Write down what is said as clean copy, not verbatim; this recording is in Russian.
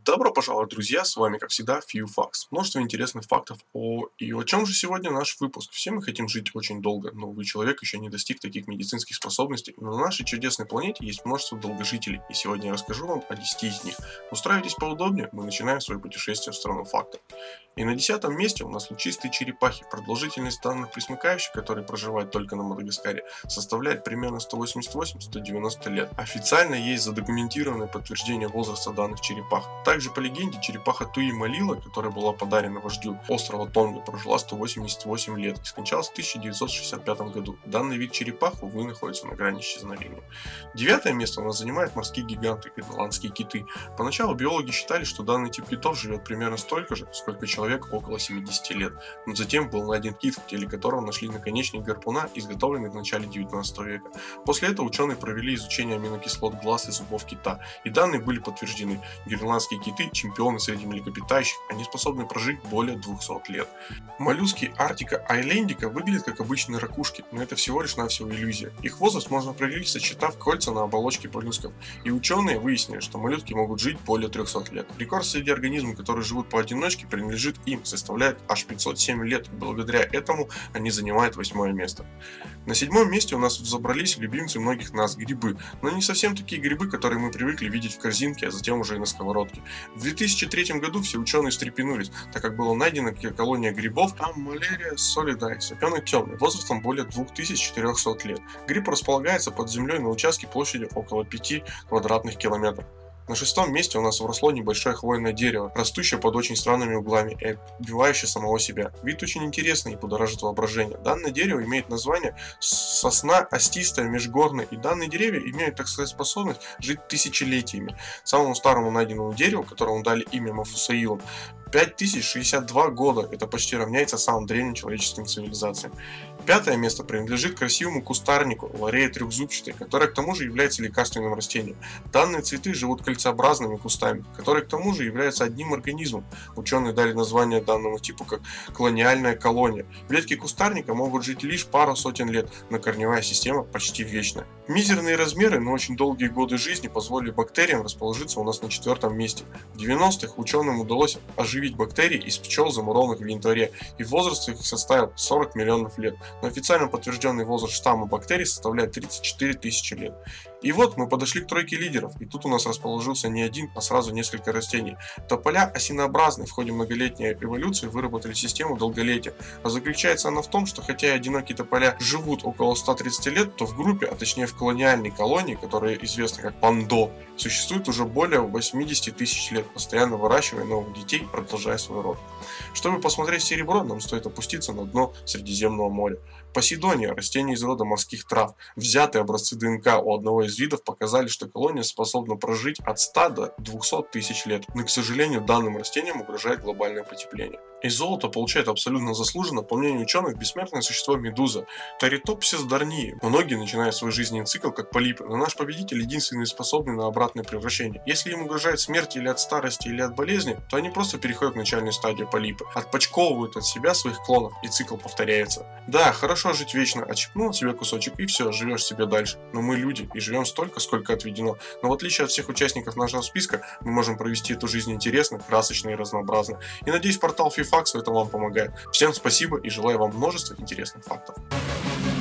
Добро пожаловать, друзья, с вами, как всегда, Few Facts. Множество интересных фактов о чем же сегодня наш выпуск. Все мы хотим жить очень долго, но, увы, человек еще не достиг таких медицинских способностей. Но на нашей чудесной планете есть множество долгожителей, и сегодня я расскажу вам о 10 из них. Устраивайтесь поудобнее, мы начинаем свое путешествие в страну фактов. И на 10-м месте у нас лучистые черепахи. Продолжительность данных пресмыкающих, которые проживают только на Мадагаскаре, составляет примерно 188-190 лет. Официально есть задокументированное подтверждение возраста данных черепах. Также, по легенде, черепаха Туи Малила, которая была подарена вождю острова Тонга, прожила 188 лет и скончалась в 1965 году. Данный вид черепах, увы, находится на грани исчезновения. 9-е место у нас занимают морские гиганты, гренландские киты. Поначалу биологи считали, что данный тип китов живет примерно столько же, сколько человек, около 70 лет. Но затем был найден кит, в теле которого нашли наконечник гарпуна, изготовленный в начале 19 века. После этого ученые провели изучение аминокислот глаз и зубов кита, и данные были подтверждены. Гренландские киты – чемпионы среди млекопитающих, они способны прожить более 200 лет. Моллюски Arctica islandica выглядят как обычные ракушки, но это всего лишь навсего иллюзия. Их возраст можно определить, сочетав кольца на оболочке моллюсков, и ученые выяснили, что моллюски могут жить более 300 лет. Рекорд среди организмов, которые живут поодиночке, принадлежит им, составляет аж 507 лет, и благодаря этому они занимают 8-е место. На 7-м месте у нас взобрались любимцы многих нас грибы, но не совсем такие грибы, которые мы привыкли видеть в корзинке, а затем уже и на сковородке. В 2003 году все ученые встрепенулись, так как была найдена колония грибов Ammoleria solidae, сопенок темный, возрастом более 2400 лет. Гриб располагается под землей на участке площадью около 5 квадратных километров. На 6-м месте у нас росло небольшое хвойное дерево, растущее под очень странными углами и убивающее самого себя. Вид очень интересный и будоражит воображение. Данное дерево имеет название сосна остистая межгорная, и данные деревья имеют, так сказать, способность жить тысячелетиями. Самому старому найденному дереву, которому дали имя Мафусаилом, 5062 года, это почти равняется самым древним человеческим цивилизациям. 5-е место принадлежит красивому кустарнику Лорея трехзубчатой, которая к тому же является лекарственным растением. Данные цветы живут кольцеобразными кустами, которые к тому же являются одним организмом. Ученые дали название данному типу как колониальная колония. Ветки кустарника могут жить лишь пару сотен лет, но корневая система почти вечная. Мизерные размеры, но очень долгие годы жизни позволили бактериям расположиться у нас на 4-м месте. В 90-х ученым удалось оживить бактерии из пчел, замурованных в янтаре, и возраст их составил 40 миллионов лет. Но официально подтвержденный возраст штамма бактерий составляет 34 тысячи лет. И вот мы подошли к тройке лидеров, и тут у нас расположился не один, а сразу несколько растений. Тополя осинообразные в ходе многолетней эволюции выработали систему долголетия, а заключается она в том, что хотя и одинокие тополя живут около 130 лет, то в группе, а точнее в колониальной колонии, которая известна как Пандо, существует уже более 80 тысяч лет, постоянно выращивая новых детей, продолжая свой род. Чтобы посмотреть серебро, нам стоит опуститься на дно Средиземного моря. Посейдония, растение из рода морских трав. Взятые образцы ДНК у одного из видов показали, что колония способна прожить от 100 до 200 тысяч лет, но, к сожалению, данным растениям угрожает глобальное потепление. И золото получает абсолютно заслуженно, по мнению ученых, бессмертное существо медуза Торитопсис дарнии. Многие начинают свой жизненный цикл как полипы, но наш победитель единственный способный на обратное превращение. Если им угрожает смерть или от старости, или от болезни, то они просто переходят в начальную стадию полипы, отпочковывают от себя своих клонов, и цикл повторяется. Да, хорошо жить вечно, отщипнул от себя кусочек и все, живешь себе дальше. Но мы люди и живем столько, сколько отведено. Но в отличие от всех участников нашего списка, мы можем провести эту жизнь интересно, красочно и разнообразно. И надеюсь, портал FewFacts в этом вам помогает. Всем спасибо и желаю вам множества интересных фактов.